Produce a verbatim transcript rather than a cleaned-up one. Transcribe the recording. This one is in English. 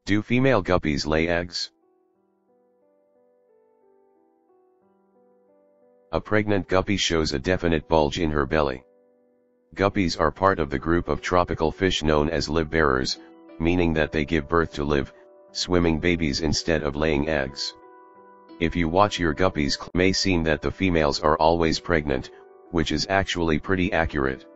Do female guppies lay eggs? A pregnant guppy shows a definite bulge in her belly. Guppies are part of the group of tropical fish known as live-bearers, meaning that they give birth to live, swimming babies instead of laying eggs. If you watch your guppies, it may seem that the females are always pregnant, which is actually pretty accurate.